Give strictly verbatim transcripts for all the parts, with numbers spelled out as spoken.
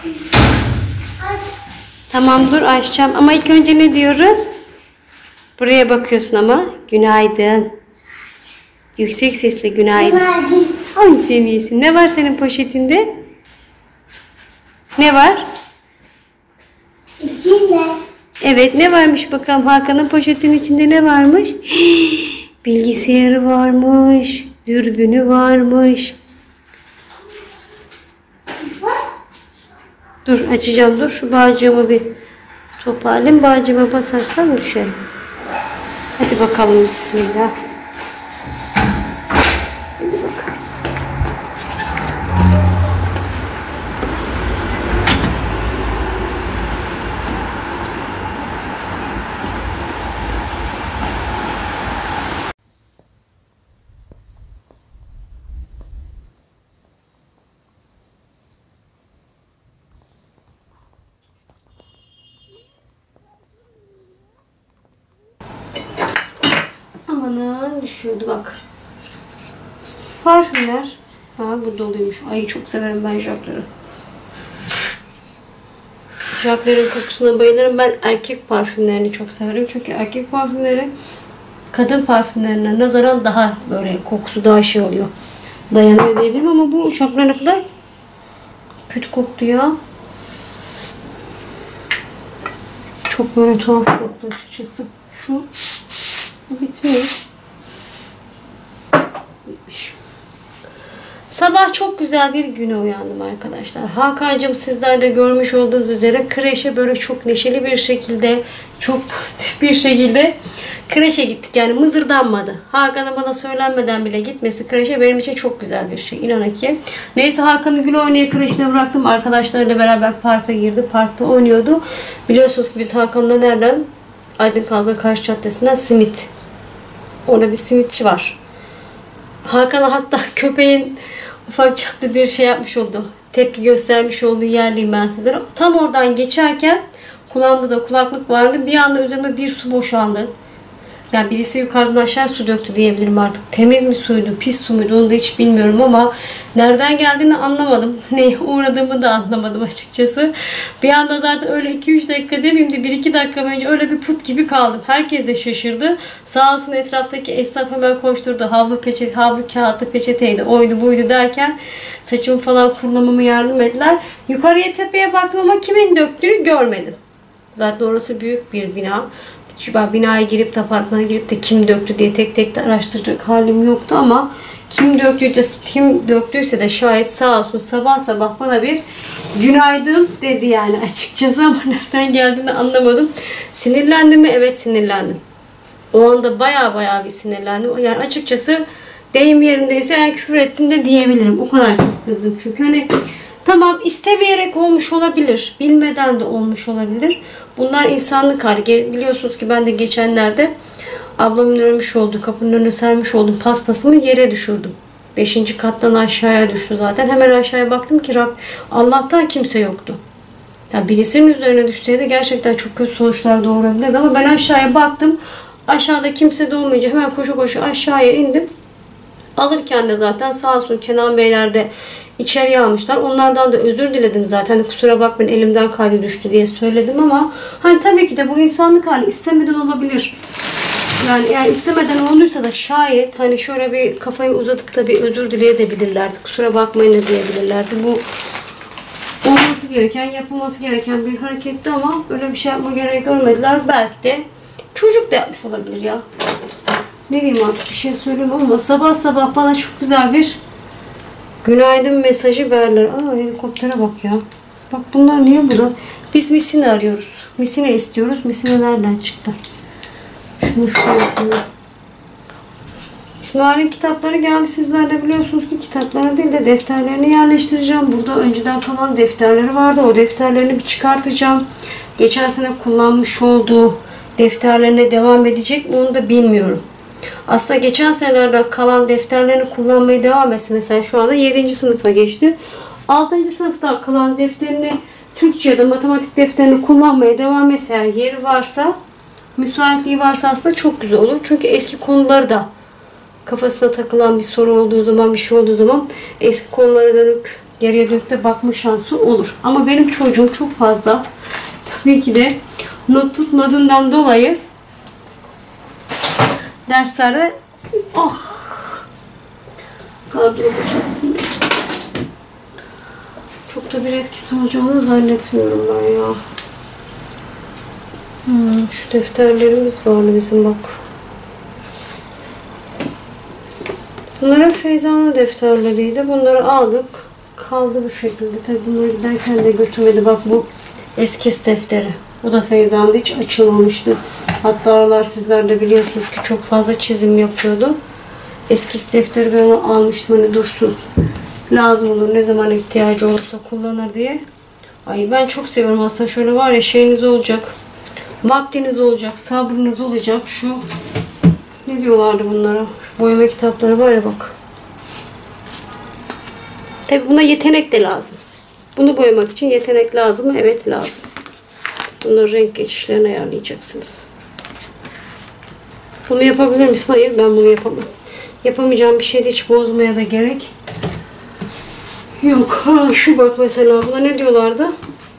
Tamam dur açacağım ama ilk önce ne diyoruz? Buraya bakıyorsun ama. Günaydın. Yüksek sesle günaydın. Günaydın. Ay sen iyisin. Ne var senin poşetinde? Ne var? İçinde. Evet ne varmış bakalım Hakan'ın poşetinin içinde ne varmış? Bilgisayarı varmış. Dürbünü varmış. Dur açacağım dur şu bağcığımı bir toparlayayım. Bağcığıma basarsam düşerim. Hadi bakalım bismillah. Hadi bakalım. Amanın düşüyordu bak. Parfümler. Ha burada oluyormuş. Ay çok severim ben Jacque'ları. Jacque'ların kokusuna bayılırım. Ben erkek parfümlerini çok severim. Çünkü erkek parfümleri kadın parfümlerine nazaran daha böyle kokusu daha şey oluyor. Dayanıyor diyebilirim ama bu Jacque'lar ne kadar kötü koktu ya. Çok böyle tuhaf koktu açıkçası. Şu bu bitmiyor. Bitmiş. Sabah çok güzel bir güne uyandım arkadaşlar. Hakan'cığım sizler de görmüş olduğunuz üzere kreşe böyle çok neşeli bir şekilde, çok pozitif bir şekilde kreşe gittik. Yani mızırdanmadı. Hakan'ın bana söylenmeden bile gitmesi kreşe benim için çok güzel bir şey. İnanın ki. Neyse Hakan'ı gül oynaya kreşine bıraktım. Arkadaşlarıyla beraber parka girdi. Parkta oynuyordu. Biliyorsunuz ki biz Hakan'la nereden? Aydın Kazan Karşı Caddesi'nden simit. Orada bir simitçi var. Hakan'a hatta köpeğin ufak çaplı bir şey yapmış oldu. Tepki göstermiş olduğu yerliyim ben sizlere. Tam oradan geçerken kulağımda da kulaklık vardı. Bir anda üzerime bir su boşaldı. Yani birisi yukarıdan aşağı su döktü diyebilirim artık. Temiz mi suydu, pis su muydu onu da hiç bilmiyorum ama nereden geldiğini anlamadım. Neye uğradığımı da anlamadım açıkçası. Bir anda zaten öyle iki üç dakika demeyeyim de bir iki dakika önce öyle bir put gibi kaldım. Herkes de şaşırdı. Sağ olsun etraftaki esnaf hemen koşturdu. Havlu peçete, havlu kağıtı peçeteydi, oydu buydu derken saçımı falan kurulamama yardım ettiler. Yukarıya tepeye baktım ama kimin döktüğünü görmedim. Zaten orası büyük bir bina. Şu ben binaya girip de apartmana girip de kim döktü diye tek tek de araştıracak halim yoktu ama kim döktüyse, kim döktüyse de şayet sağ olsun sabah sabah bana bir günaydın dedi yani açıkçası ama nereden geldiğini anlamadım. Sinirlendim mi? Evet sinirlendim. O anda baya baya bir sinirlendim. Yani açıkçası deyim yerindeyse yani küfür ettim de diyebilirim. O kadar çok kızdım. Çünkü hani tamam istemeyerek olmuş olabilir. Bilmeden de olmuş olabilir. Bunlar insanlık hali. Biliyorsunuz ki ben de geçenlerde ablamın örmüş olduğu, kapının önüne sermiş olduğum paspasımı yere düşürdüm. Beşinci kattan aşağıya düştü zaten. Hemen aşağıya baktım ki Rab, Allah'tan kimse yoktu. Yani birisinin üzerine düşseydi gerçekten çok kötü sonuçlar doğurabilirdi ama ben aşağıya baktım. Aşağıda kimse de olmayınca hemen koşu koşu aşağıya indim. Alırken de zaten sağ olsun Kenan Beyler de içeriye almışlar. Onlardan da özür diledim zaten. Kusura bakmayın elimden kaydı düştü diye söyledim ama hani tabii ki de bu insanlık hali istemeden olabilir. Yani eğer istemeden olduysa da şayet hani şöyle bir kafayı uzatıp da bir özür dileyebilirlerdi. Kusura bakmayın da diyebilirlerdi. Bu olması gereken, yapılması gereken bir hareketti ama öyle bir şey yapma gereği görmediler. Belki de çocuk da yapmış olabilir ya. Ne diyeyim artık bir şey söyleyeyim ama sabah sabah bana çok güzel bir günaydın mesajı verdiler. Aa helikoptere bak ya. Bak bunlar niye burada? Biz misine arıyoruz. Misine istiyoruz. Misine nereden çıktı? Şunu şuraya koyayım. İsmail'in kitapları geldi. Sizler de biliyorsunuz ki kitaplarını değil de defterlerini yerleştireceğim. Burada önceden kalan defterleri vardı. O defterlerini bir çıkartacağım. Geçen sene kullanmış olduğu defterlerine devam edecek mi onu da bilmiyorum. Aslında geçen senelerden kalan defterlerini kullanmaya devam etsin. Mesela şu anda yedinci sınıfa geçti. altıncı sınıfta kalan defterini Türkçe ya da matematik defterini kullanmaya devam etse eğer yeri varsa, müsaitliği varsa aslında çok güzel olur. Çünkü eski konuları da kafasına takılan bir soru olduğu zaman, bir şey olduğu zaman eski konulara dönük geriye dönüp de bakma şansı olur. Ama benim çocuğum çok fazla tabii ki de not tutmadığından dolayı derslerde oh gardırobun çok çok da bir etkisi olacağını zannetmiyorum ben ya. Hmm, şu defterlerimiz vardı bizim bak. Bunların Feyza'nın defterleriydi. Bunları aldık. Kaldı bu şekilde. Tabii bunları giderken de götürmedi. Bak bu eskiz defteri. Bu da Feyza'nın hiç açılmamıştı. Hatta aralar sizler de biliyorsunuz ki çok fazla çizim yapıyordu. Eskiz defteri ben onu almıştım. Hani dursun. Lazım olur. Ne zaman ihtiyacı olursa kullanır diye. Ay ben çok seviyorum aslında. Şöyle var ya şeyiniz olacak. Vaktiniz olacak. Sabrınız olacak. Şu ne diyorlardı bunlara? Şu boyama kitapları var ya bak. Tabi buna yetenek de lazım. Bunu boyamak için yetenek lazım mı? Evet lazım. Bunları renk geçişlerini ayarlayacaksınız. Bunu yapabilir misin? Hayır ben bunu yapamam. Yapamayacağım bir şeyde hiç bozmaya da gerek yok. Ha, şu bak mesela buna ne diyorlardı?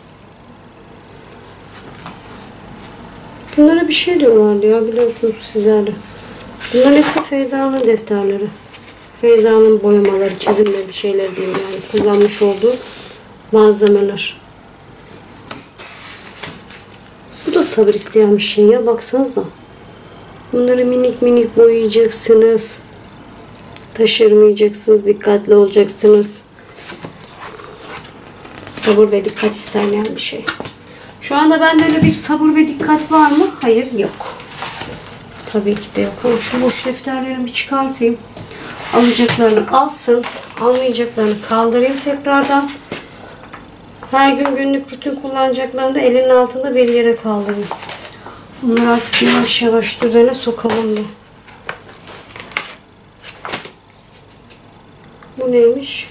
Bunlara bir şey diyorlardı ya biliyorsunuz sizler de. Bunların hepsi Feyza'nın defterleri. Feyza'nın boyamaları, çizimleri, şeyler diyeyim yani. Kullanmış olduğu malzemeler. Bu da sabır isteyen bir şey ya. Baksanıza. Bunları minik minik boyayacaksınız. Taşırmayacaksınız. Dikkatli olacaksınız. Sabır ve dikkat isteyen bir şey. Şu anda bende öyle bir sabır ve dikkat var mı? Hayır yok. Tabii ki de yok. Ama şu boş defterlerimi bir çıkartayım. Alacaklarını alsın. Almayacaklarını kaldırayım tekrardan. Her gün günlük rutin kullanacaklarını da elinin altında bir yere kaldırayım. Bunları artık yavaş yavaş düzene sokalım diye. Bu neymiş?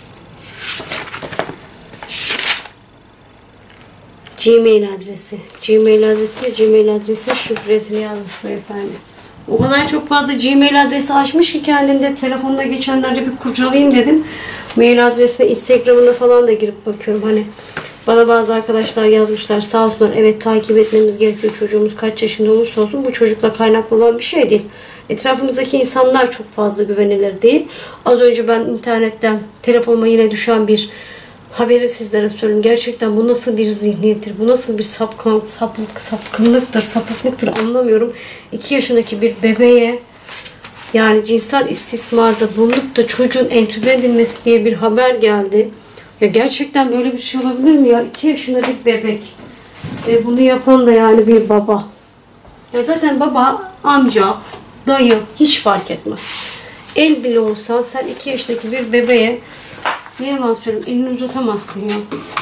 Gmail adresi. Gmail adresi ve Gmail adresi şifresini yazmış beyefendi. O kadar çok fazla Gmail adresi açmış ki kendinde telefonda geçenlerde bir kurcalayayım dedim. Mail adresine, Instagram'ına falan da girip bakıyorum. Hani bana bazı arkadaşlar yazmışlar sağ olsunlar. Evet takip etmemiz gerekiyor. Çocuğumuz kaç yaşında olursa olsun bu çocukla kaynaklı olan bir şey değil. Etrafımızdaki insanlar çok fazla güvenilir değil. Az önce ben internetten telefonuma yine düşen bir haberi sizlere söyleyeyim. Gerçekten bu nasıl bir zihniyettir? Bu nasıl bir sapkın, saplık, sapkınlıktır, sapıklıktır anlamıyorum. iki yaşındaki bir bebeğe yani cinsel istismarda bulunup da çocuğun entübe edilmesi diye bir haber geldi. Ya gerçekten böyle bir şey olabilir mi ya? iki yaşında bir bebek. Ve bunu yapan da yani bir baba. Ya zaten baba, amca, dayı hiç fark etmez. El bile olsa sen iki yaşındaki bir bebeğe ne yalan söyleyeyim elini uzatamazsın ya.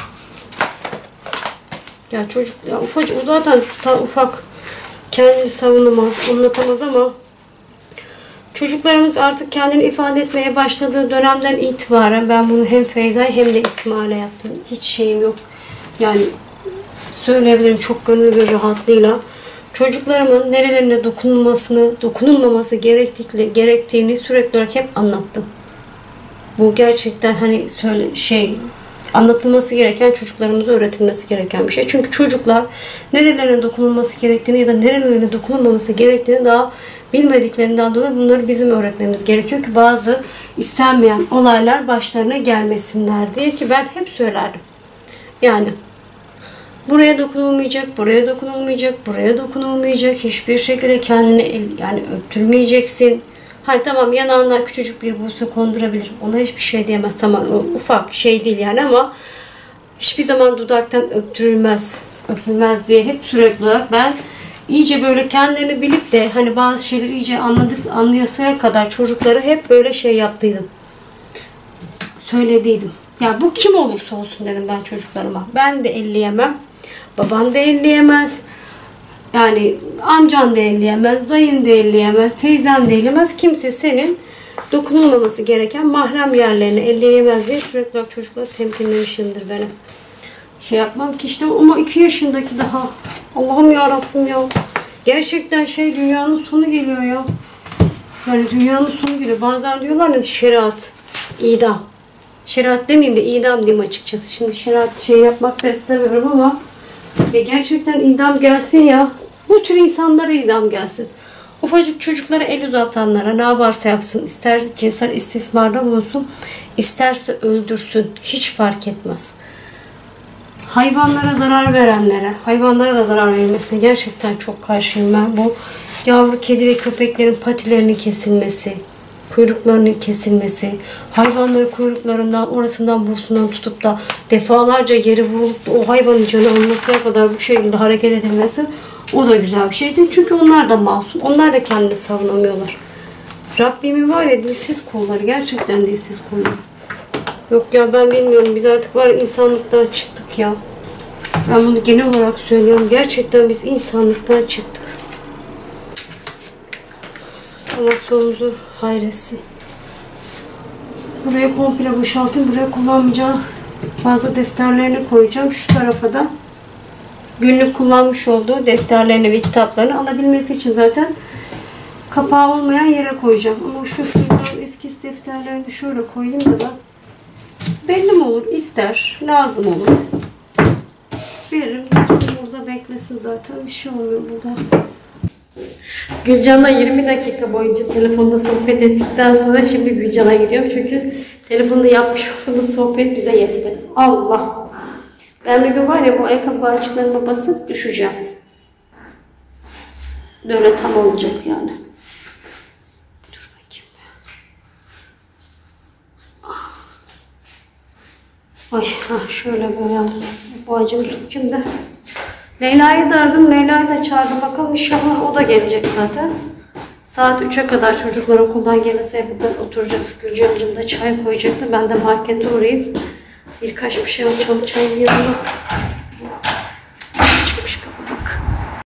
Ya çocuk ya ufacık o zaten ta, ufak kendini savunamaz, anlatamaz ama çocuklarımız artık kendini ifade etmeye başladığı dönemden itibaren ben bunu hem Feyza'ya hem de İsmail'e yaptım. Hiç şeyim yok. Yani söyleyebilirim çok gönül bir rahatlığıyla. Çocuklarımın nerelerine dokunulmasını, dokunulmaması gerektiğini, gerektiğini sürekli olarak hep anlattım. Bu gerçekten hani söyle şey anlatılması gereken, çocuklarımıza öğretilmesi gereken bir şey. Çünkü çocuklar nerelerine dokunulması gerektiğini ya da nerelerine dokunulmaması gerektiğini daha bilmediklerinden dolayı bunları bizim öğretmemiz gerekiyor ki bazı istenmeyen olaylar başlarına gelmesinler diye ki ben hep söylerdim. Yani buraya dokunulmayacak, buraya dokunulmayacak, buraya dokunulmayacak. Hiçbir şekilde kendini el, yani öptürmeyeceksin. Hani tamam yanağından küçücük bir buse kondurabilir. Ona hiçbir şey diyemez. Tamam o ufak şey değil yani ama hiçbir zaman dudaktan öptürülmez, öpülmez diye hep sürekli olarak ben iyice böyle kendilerini bilip de hani bazı şeyleri iyice anladık, anlayasaya kadar çocukları hep böyle şey yaptıydım. Söylediydim. Ya bu kim olursa olsun dedim ben çocuklarıma. Ben de elleyemem. Baban da elleyemez. Yani amcan da elleyemez, dayın da elleyemez, teyzen de elleyemez. Kimse senin dokunulmaması gereken mahrem yerlerini elleyemez diye sürekli olarak çocukları temkinlemişimdir benim. Şey yapmam ki işte ama iki yaşındaki daha. Allah'ım yarabbim ya. Gerçekten şey dünyanın sonu geliyor ya. Yani dünyanın sonu geliyor. Bazen diyorlar ya şeriat, idam. şeriat demeyeyim de idam diyeyim açıkçası. Şimdi şeriat şey yapmak da istemiyorum ama ve gerçekten idam gelsin ya. Bu tür insanlara idam gelsin. Ufacık çocuklara el uzatanlara ne yaparsa yapsın. İster cinsel istismarda bulunsun, isterse öldürsün. Hiç fark etmez. Hayvanlara zarar verenlere, hayvanlara da zarar verilmesine gerçekten çok karşıyım ben. Bu yavru kedi ve köpeklerin patilerinin kesilmesi, kuyruklarının kesilmesi, hayvanları kuyruklarından, orasından, bursundan tutup da defalarca yere vurulup da o hayvanın canı almasına kadar bu şekilde hareket edilmesi, o da güzel bir şey değil. Çünkü onlar da masum. Onlar da kendini savunamıyorlar. Rabbimin var ya dilsiz kulları. Gerçekten dilsiz kulları. Yok ya ben bilmiyorum. Biz artık var insanlıktan çıktık ya. Ben bunu genel olarak söylüyorum. Gerçekten biz insanlıktan çıktık. Allah sonumuzu hayretsin. Buraya komple boşaltayım. Buraya kullanmayacağı bazı defterlerini koyacağım. Şu tarafa da günlük kullanmış olduğu defterlerini ve kitaplarını alabilmesi için zaten kapağı olmayan yere koyacağım. Ama şu şuradan eski defterlerini şöyle koyayım da ben. Belli mi olur? İster. Lazım olur. Veririm. Burada beklesin zaten. Bir şey olmuyor burada. Gülcan'la yirmi dakika boyunca telefonda sohbet ettikten sonra şimdi Gülcan'a gidiyorum. Çünkü telefonda yapmış olduğumuz sohbet bize yetmedi. Allah! Ben bir gün var ya bu ayakkabı bağcıklarına basıp düşeceğim. Böyle tam olacak yani. Dur bakayım. Ay ha şöyle böyle bağcımı sokayım da. Leyla'yı da aradım. Leyla'yı da çağırdım. Bakalım inşallah o da gelecek zaten. Saat üçe kadar çocuklar okuldan gelirse kadar oturacağız. Gülcan'cığım da çay koyacaktı. Ben de markete uğrayıp birkaç bir şey alacağım çayın yanına. Çıkmış kapı bak.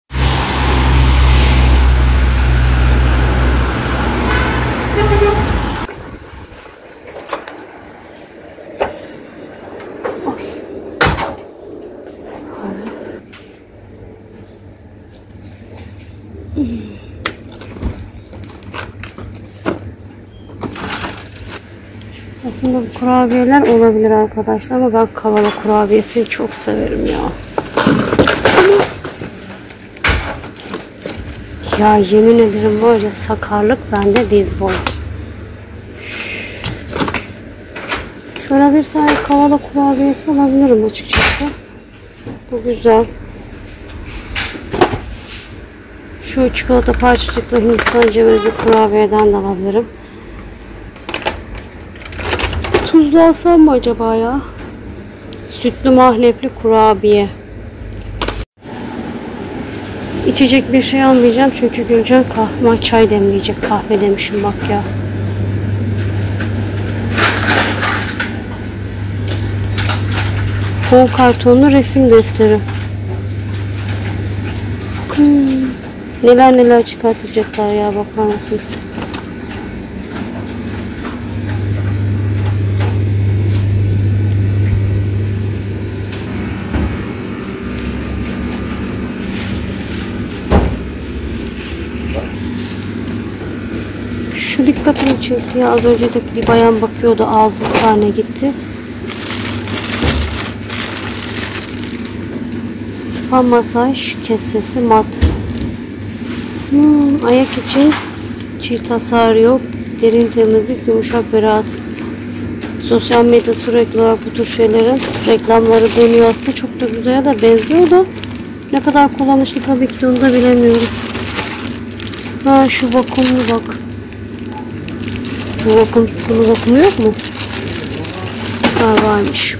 Aslında bu kurabiyeler olabilir arkadaşlar ama ben kavala kurabiyesini çok severim ya. Ya yemin ederim var ya sakarlık bende diz boy. Şöyle bir tane kavala kurabiyesi alabilirim açıkçası. Bu güzel. Şu çikolata parçacıklı Hindistan cevizli kurabiyeden de alabilirim. Tuzlu alsam mı acaba ya? Sütlü mahlepli kurabiye. İçecek bir şey almayacağım çünkü Gülcan kahve çay demleyecek. Kahve demişim bak ya. Fon kartonlu resim defteri. Hmm. Neler neler çıkartacaklar ya, bakar mısınız? Şu dikkatimi çekti ya, az önce de bir bayan bakıyordu, aldı bir tane gitti. Spa masaj kesesi mat. Hmm, ayak için çiğ hasar yok. Derin temizlik, yumuşak ve rahat. Sosyal medya sürekli olarak bu tür şeylerin reklamları dönüyor. Aslında çok da güzel da benziyor da ne kadar kullanışlı tabii ki de onu da bilemiyorum. Ha şu vakumlu bak. Bu vakum, bunun vakumu yok mu? Ha varmış.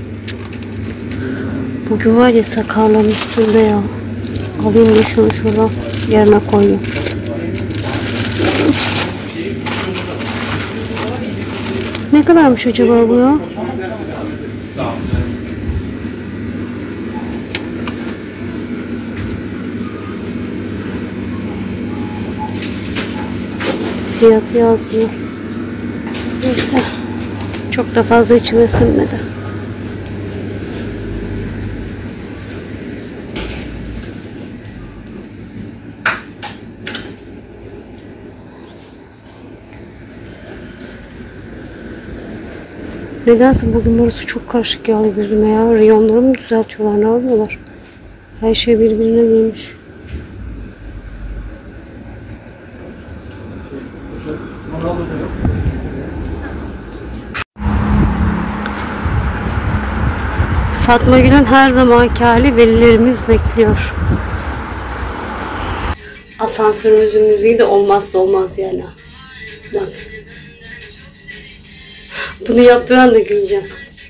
Bugün var ya sakarların üstünde ya. Alayım da şunu şuradan yerine koyayım. Ne kadarmış acaba bu ya? Fiyatı yazmıyor. Neyse. Çok da fazla içime sinmedi. Nedense bugün burası çok karışık ya gözüme ya. Reyonları mı düzeltiyorlar, ne yapıyorlar? Her şey birbirine girmiş. Fatma Gül'ün her zamanki hali, velilerimiz bekliyor. Asansörümüzün müziği de olmazsa olmaz yani. Bak. Bunu yaptıran da güleceğim.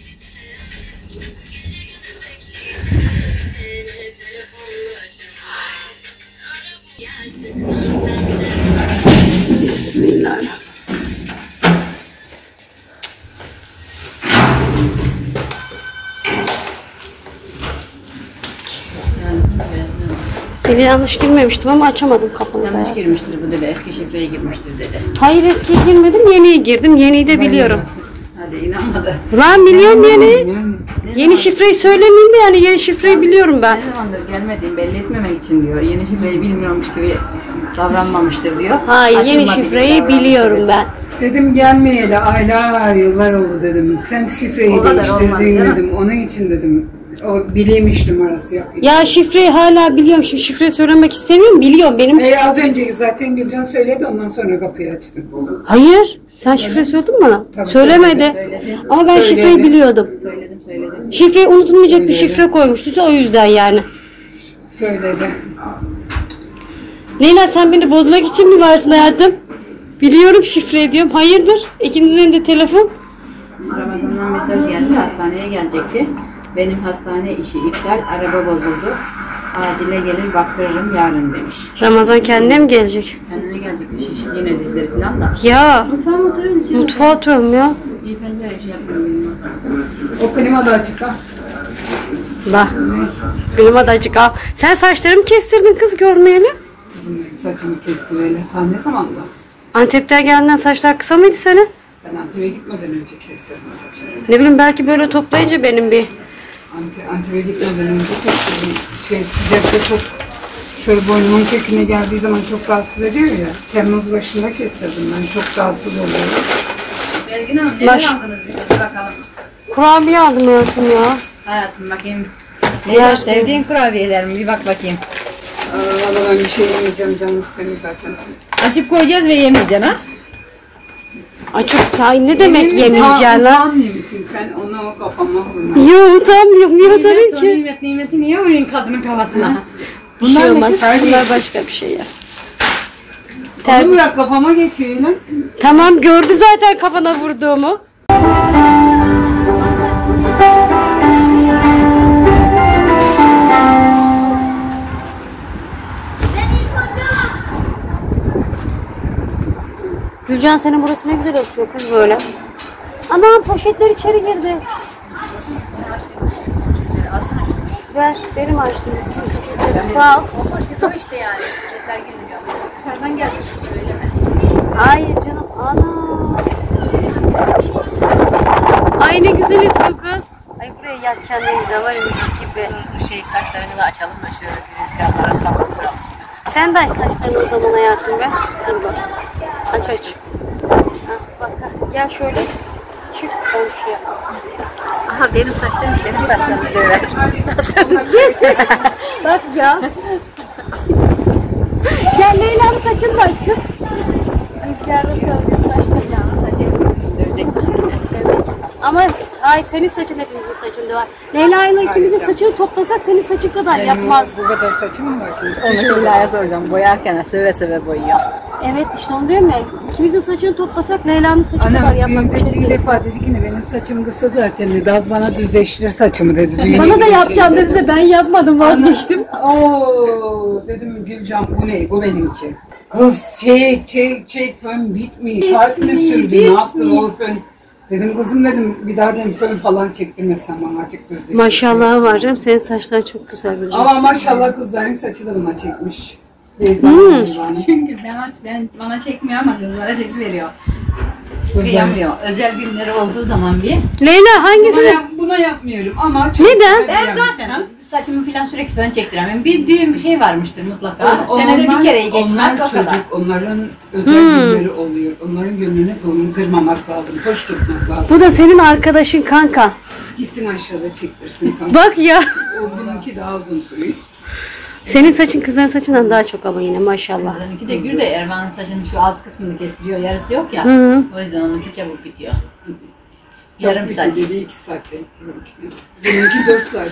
Bismillahirrahmanirrahim. Seni yanlış girmemiştim ama açamadım kapını. Yanlış zaten girmiştir bu dedi. Eski şifreye girmiştir dedi. Hayır, eskiye girmedim. Yeniye girdim. Yeniyi de biliyorum. Hadi inanmadı. Lan biliyorum yeni. Yeni şifreyi söylemeyeyim de yani yeni şifreyi biliyorum ben. Ne zamandır gelmediğim belli etmemek için diyor. Yeni şifreyi bilmiyormuş gibi davranmamıştır diyor. Hayır, yeni şifreyi biliyorum ben. Dedim gelmeyeli aylar yıllar oldu dedim. Sen şifreyi değiştirdin dedim. Onun için dedim. O bilemiş numarası yok. Ya şifreyi hala biliyorum. Şimdi şifreyi söylemek istemiyorum. Biliyorum benim. E, az önce zaten Gülcan söyledi, ondan sonra kapıyı açtım. Hayır. Sen şifreyi söyledin mi bana? Tabii Söylemedi. Söyledi. Ama ben Söyledi. şifreyi biliyordum. Söyledim söyledim. Şifreyi unutulmayacak bir Söyledi. şifre koymuştu. O yüzden yani. Söyledi. Leyla, sen beni bozmak için mi varsın hayatım? Biliyorum şifreyi diyorum. Hayırdır? İkinizin elinde telefon. Ramazan'dan mesaj geldi. Hastaneye gelecekti. Benim hastane işi iptal. Araba bozuldu. Acile gelir baktırırım yarın demiş. Ramazan kendine mi gelecek? Kendine gelecekti. Şişli yine dizleri falan da. Ya. Mutfağa mı oturuyoruz? Mutfağa oturuyorum ya. İyi pencere şey yapıyorum. O klima da açık ha. Bak. Benim adı açık ha. Sen saçlarımı kestirdin kız görmeyeli. Kızım saçımı kestireli. Ta ne zamanda? Antep'ten geldiğinden saçlar kısa mıydı senin? Ben Antep'e gitmeden önce kestirdim saçımı. Ne bileyim, belki böyle toplayınca benim bir... Antep, Antep'e gitmeden önce kestirdim. Şey, sıcakta çok şöyle boynumun köküne geldiği zaman çok rahatsız ediyor ya. Temmuz başında kestirdim ben. Çok rahatsız oluyorum. Belgin Hanım neler Baş- aldınız bir bakalım. Kurabiye aldım hayatım ya. Hayatım bakayım. Ne Yersiniz. var sevdiğin kurabiyeler mi? Bir bak bakayım. Aa, valla ben bir şey yemeyeceğim, canım istemiyor zaten. Açıp koyacağız ve yemeyeceksin ha? Açık çay ne demek Yemin- yemeyeceğim lan? Utanmıyor musun sen? Onu kafama vurma. Yok, utanmıyorum. Niye utanayım Nimet, o ki? nimet, nimeti niye vurayım kadının kafasına? Bir şey Bunlar olmaz. nefis. Bunlar başka bir şey ya. Onu bırak, kafama geçirelim. Tamam, gördü zaten kafana vurduğumu. Gülcan, senin burası ne güzel atıyor kız böyle. Anam, poşetler içeri girdi. Ver, benim açtım. Sağ ol. O poşet o işte yani. Poşetler geliyor. Dışarıdan gelmiş öyle mi? Hayır canım, ana. Ay ne güzel esiyor kız. Ay buraya yatacaksın ne güzel, var ya mis gibi. Dur dur şey saçlarını da açalım da şöyle bir rüzgarlara sallandıralım. Sen de aç saçlarını o zaman hayatım be. Hadi bak. Aç aç. Ha, bak ha. Gel şöyle. Çık komşuya. Aha benim saçlarım senin saçlarını böyle. Nasıl? Bak ya. Gel Leyla'nın saçını da aç kız. Rüzgarda sarılmış saçları. Evet. Ama ay senin saçın hepimizin saçında var. Leyla'yla ikimizin saçını toplasak senin saçın kadar yapmaz. Bu kadar saçım mı var? Onu Leyla'ya soracağım. Boyarken söve söve boyuyor. Evet işte onu diyorum ya. İkimizin saçını toplasak Leyla'nın saçı kadar Anam yapmaz. düğünde bir defa dedi ki ne, benim saçım kısa zaten dedi. Az bana düzleştir saçımı dedi. Düğüne Bana da gideceğim yapacağım dedi de ben yapmadım, vazgeçtim. Oo dedim Gülcan, bu ne? Bu benimki. Kız çek çek çek fön bitmiyor. Saat mi sürdü? Ne yaptın o fön? Dedim kızım dedim, bir daha dedim fön falan çektirmesen bana, açık düzleştir. Maşallah var canım, senin saçların çok güzel bir Ama maşallah kızların saçı da buna çekmiş. Beyza Hmm. bana. Çünkü ben, ben bana çekmiyor ama kızlara çekiveriyor. Kıyamıyor. Özel günleri olduğu zaman bir. Leyla Buna, hangisini? yap, buna yapmıyorum ama çok Neden? güzel Ben yani. zaten Ha? saçımı falan sürekli fön çektiremem. Bir düğün bir şey varmıştır mutlaka. On- Senede onlar- bir kere geçmez onlar o kadar. çocuk, onların özel Hmm. günleri oluyor. Onların gönlünü kır- kırmamak lazım, hoş tutmak lazım. Bu da senin arkadaşın kanka. Gitsin aşağıda çektirsin tamam. Bak ya. O bununki daha uzun sürüyor. Senin saçın kızların saçından daha çok ama yine maşallah. Kızlarınki de gür de Ervan'ın saçının şu alt kısmını kestiriyor. Yarısı yok ya. Hı hı. O yüzden onunki çabuk bitiyor. Çok Yarım bir saç. dedi iki saatte bitiriyor. Benimki dört saat.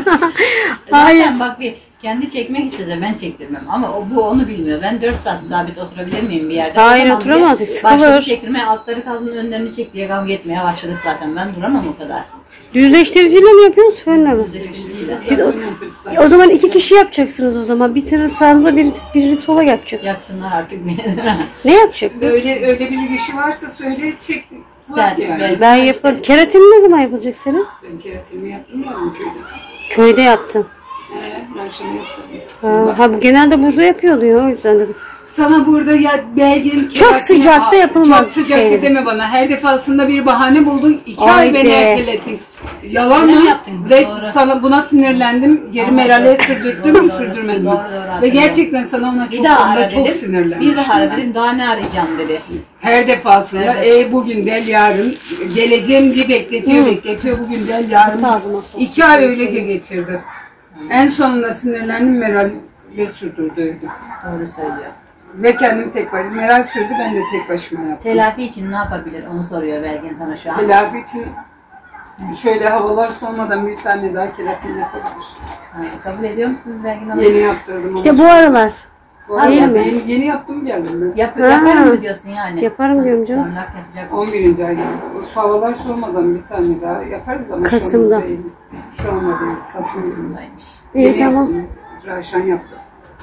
Hayır. Zaten bak bir kendi çekmek istese ben çektirmem ama o, bu onu bilmiyor. Ben dört saat sabit oturabilir miyim bir yerde? Hayır, O zaman oturamaz, bile sıkılır. Başladı çektirmeye altları kalsın önlerini çek diye kavga etmeye başladık zaten. Ben duramam o kadar. Düzleştiriciyle mi yapıyorsun fönle mi? Düzleştiriciyle. Siz o, o zaman iki kişi yapacaksınız o zaman. Bir tane sağınıza biri, biri sola yapacak. Yaksınlar artık beni. Ne yapacak? Öyle öyle bir kişi varsa söyle çek. Sen, yani. ben- Ben yaparım. Keratin ne zaman yapılacak senin? Ben keratinimi yaptım ya bu köyde. Köyde yaptın. He, ben şimdi yaptım. Ha, ha bu genelde burada yapıyordu ya o yüzden dedim. Sana burada ya belgin Çok sıcakta yapılmaz Çok sıcakta şey. deme bana. Her defasında bir bahane buldun. İki ay Haydi. beni ertelettin. Yalan Öyle mi mı? yaptın? Ve Doğru. sana buna sinirlendim. Geri Ama Meral'e doğru. sürdürttüm Doğru, mü doğru. sürdürmedim. Doğru, doğru, Ve hatırlıyorum. gerçekten sana ona Bir çok daha onda ara çok dedim. sinirlenmiştim. Bir daha ara ben. dedim. Daha ne arayacağım dedi. Her defasında Evet. e bugün del yarın geleceğim diye bekletiyor bekletiyor bugün del yarın. Ağzıma sok. İki ay öylece geçirdi. En sonunda sinirlendim Meral'e sürdürdüydüm. Doğru söylüyor. Ve kendim tek başıma. Meral sürdü ben de tek başıma yaptım. Telafi için ne yapabilir onu soruyor Belgin sana şu an. Telafi için şöyle havalar soğumadan bir tane daha keratin yapabilir. Ha, kabul ediyor musunuz Belgin Hanım? Yeni yaptırdım. İşte ama bu aralar. bu Değil arada mi? Yeni, yeni yaptım geldim ben. Yap, Ha. yaparım mı diyorsun yani? Yaparım diyorum canım. Tamam, yap, yapacak. on birinci ay. O havalar soğumadan bir tane daha yaparız ama Kasım'da. şu anda değil. Şu anda değil. Kasım'da. Kasım'daymış. İyi Yeni tamam. yaptım. Raşan yaptı.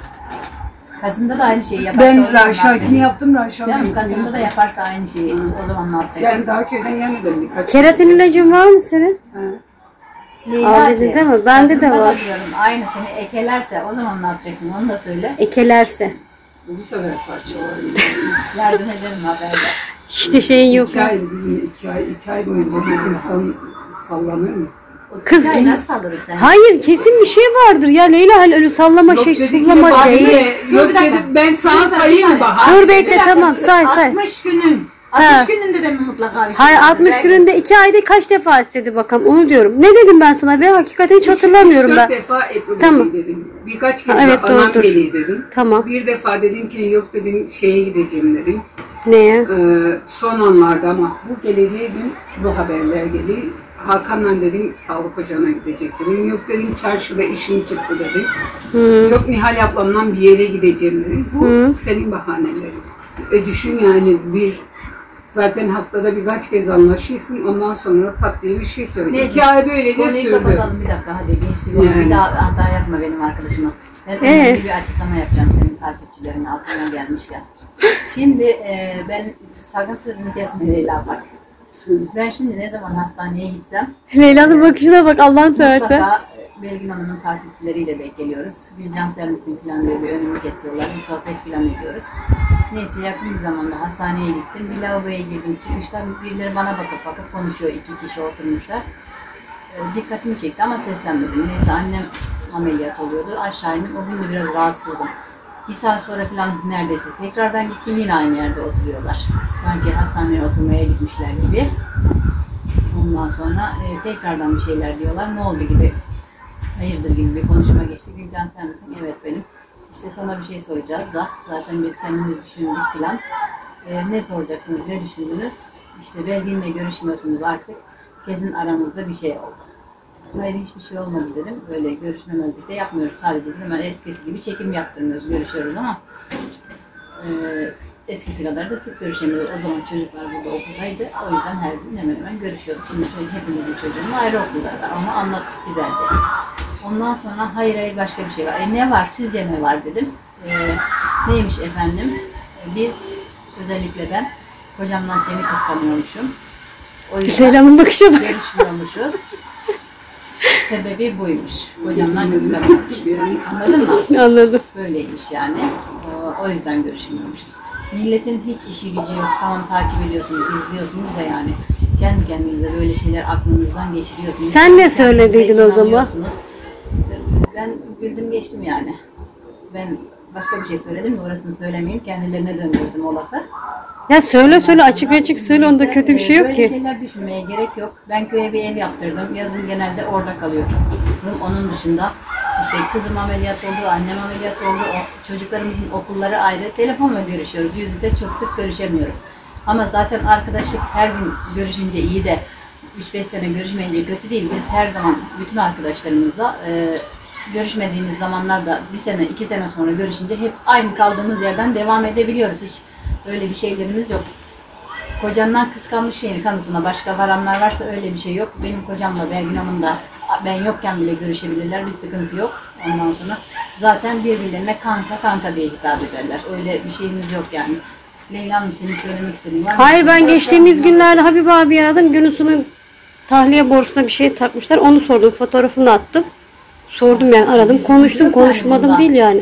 Kasım'da da aynı şeyi yaparsa o Ben zaman ne Raşan'ı yapacaksın? yaptım. Raşan'ı Canım yaptım. Kasım'da da yaparsa aynı şeyi o zaman ne yapacaksın? Yani daha köyden gelmedim birkaç. Keratin ilacın var mı senin? Ha. Leyla'cığım, Aldın değil mi? Bende de Kasım'da var. da diyorum aynısını ekelerse o zaman ne yapacaksın onu da söyle. Ekelerse. Bu sefer parçalar. Yardım ederim haberler. İşte şeyin yok. İki ay bizim iki ay iki ay boyunca bir insan sallanır mı? Kız Kız nasıl saldırır sen? hayır kesin bir şey vardır ya Leyla hani öyle sallama şey dedi ki sullama bazı değil. de- Yok Dur bir dakika. dedi ben sana Bir sayayım mı saniye. Bahar? Dur Bir bekle dakika, tamam dur. say say. altmış günün. Ha. altmış gününde de mi mutlaka bir şey Hayır vardır? altmış Belki- gününde iki ayda kaç defa istedi bakalım onu diyorum. Ne dedim ben sana be hakikaten hiç hatırlamıyorum Üç, ben. dört defa Ebru Tamam. Bey'i dedim. Birkaç kez Ha, evet, de anam doğrudur. geliyor dedim. Tamam. Bir defa dedin ki yok dedin şeye gideceğim dedim. Neye? Ee, son anlarda ama bu geleceği gün bu haberler geliyor. Hakan'la dedin sağlık ocağına gidecek dedin. Yok dedin çarşıda işim çıktı dedin. Hı. Yok Nihal ablamla bir yere gideceğim dedin. Bu Hı. senin bahanelerin. E düşün yani bir zaten haftada birkaç kez anlaşıyorsun ondan sonra pat diye bir şey söylüyor. Neyse, İki ay böylece Konuyu sürdü. kapatalım bir dakika hadi gençlik onu Yani. bir daha hata yapma benim arkadaşıma. Ben Ee? önemli bir açıklama yapacağım senin takipçilerin altına gelmişken. Şimdi e, ben sakın sözünü kesme Leyla bak. Ben şimdi ne zaman hastaneye gitsem Leyla'nın bakışına bak Allah'ın seversen. mutlaka e, Belgin Hanım'ın takipçileriyle denk geliyoruz. Gülcan sen misin falan diye bir önümü kesiyorlar. Bir sohbet falan ediyoruz. Neyse yakın bir zamanda hastaneye gittim. Bir lavaboya girdim. Çıkışta birileri bana bakıp bakıp konuşuyor. İki kişi oturmuşlar. E, dikkatimi çekti ama seslenmedim. Neyse annem ameliyat oluyordu. Aşağı indim. O gün de biraz rahatsızdım. Bir saat sonra falan neredeyse tekrardan gittim. Yine aynı yerde oturuyorlar. Sanki hastaneye oturmaya gitmişler gibi. Ondan sonra e, tekrardan bir şeyler diyorlar. Ne oldu gibi. Hayırdır gibi bir konuşma geçti. Gülcan sen misin? Evet benim. İşte sana bir şey soracağız da zaten biz kendimiz düşündük filan. E, ne soracaksınız, ne düşündünüz? İşte Belgin'le görüşmüyorsunuz artık. Kesin aranızda bir şey oldu. Hayır hiçbir şey olmadı dedim. Böyle görüşmemezlikte yapmıyoruz. Sadece dedim ben eskisi gibi çekim yaptırmıyoruz, görüşüyoruz ama e, eskisi kadar da sık görüşemiyoruz. O zaman çocuklar burada okuldaydı. O yüzden her gün hemen hemen görüşüyorduk. Şimdi çocuk, hepimizin çocuğunun ayrı okulları var. Onu anlattık güzelce. Ondan sonra hayır hayır başka bir şey var. E ne var sizce ne var dedim. E, neymiş efendim? E, biz özellikle ben kocamdan seni kıskanıyormuşum. O yüzden Leyla'nın bakışa bak. görüşmüyormuşuz. Sebebi buymuş. Kocamdan kıskanıyormuş. Yani Anladın mı? Anladım. Böyleymiş yani. O, o yüzden görüşmüyormuşuz. Milletin hiç işi gücü yok. Tamam takip ediyorsunuz, izliyorsunuz da yani. Kendi kendinize böyle şeyler aklınızdan geçiriyorsunuz. Sen ne söylediydin o zaman? Ben güldüm geçtim yani. Ben başka bir şey söyledim de orasını söylemeyeyim. Kendilerine döndürdüm o lafı. Ya söyle söyle açık açık söyle, onda kötü bir şey yok Böyle ki. Böyle şeyler düşünmeye gerek yok. Ben köye bir ev yaptırdım. Yazın genelde orada kalıyorum. Onun dışında işte kızım ameliyat oldu, annem ameliyat oldu. O, çocuklarımızın okulları ayrı. Telefonla görüşüyoruz. Yüz yüze çok sık görüşemiyoruz. Ama zaten arkadaşlık her gün görüşünce iyi de üç beş sene görüşmeyince kötü değil. Biz her zaman bütün arkadaşlarımızla e, görüşmediğimiz zamanlarda bir sene, iki sene sonra görüşünce hep aynı kaldığımız yerden devam edebiliyoruz. Hiç öyle bir şeylerimiz yok. Kocamdan kıskanmış şeyin kanısına başka varanlar varsa öyle bir şey yok. Benim kocamla Belgin Hanım da ben yokken bile görüşebilirler. Bir sıkıntı yok. Ondan sonra zaten birbirlerine kanka kanka diye hitap ederler. Öyle bir şeyimiz yok yani. Leyla Hanım senin söylemek istediğin var mı? Hayır, ben geçtiğimiz günlerde Habib abi aradım. Günüsünün tahliye borusuna bir şey takmışlar. Onu sordum. Fotoğrafını attım. Sordum yani, aradım. Konuştum. Konuşmadım değil yani.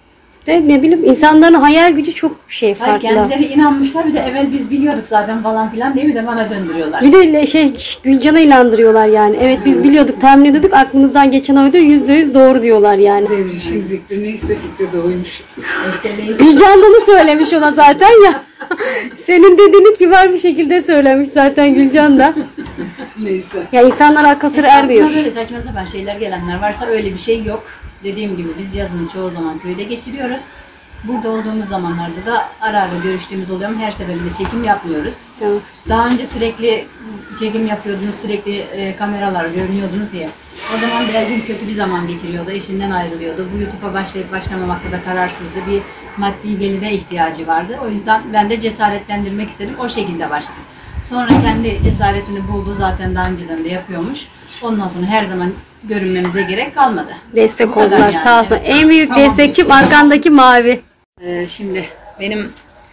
De ne bileyim, insanların hayal gücü çok şey farklı. Hayır, kendileri inanmışlar, bir de evvel biz biliyorduk zaten falan filan diye bir de bana döndürüyorlar. Bir de şey Gülcan'a inandırıyorlar yani. Evet biz biliyorduk, tahmin ediyorduk, aklımızdan geçen oydu, yüzde yüz doğru diyorlar yani. Devrişin zikri neyse fikri doğuymuş. İşte Gülcan da onu söylemiş ona zaten ya. Senin dediğini kibar bir şekilde söylemiş zaten Gülcan da. Neyse. Ya insanlar akıl sıra ermiyor. Böyle saçma sapan şeyler gelenler varsa öyle bir şey yok. Dediğim gibi biz yazın çoğu zaman köyde geçiriyoruz. Burada olduğumuz zamanlarda da ara ara görüştüğümüz oluyor ama her seferinde çekim yapmıyoruz. Evet. Daha önce sürekli çekim yapıyordunuz, sürekli e, kameralar görünüyordunuz diye. O zaman Belgin kötü bir zaman geçiriyordu, eşinden ayrılıyordu. Bu YouTube'a başlayıp başlamamakta da kararsızdı. Bir maddi gelire ihtiyacı vardı. O yüzden ben de cesaretlendirmek istedim. O şekilde başladım. Sonra kendi cesaretini buldu, zaten daha önceden de yapıyormuş. Ondan sonra her zaman görünmemize gerek kalmadı. Destek Bu kadar oldular yani. sağ olsun. Evet. En büyük Tamam. destekçim arkandaki mavi. Ee, şimdi benim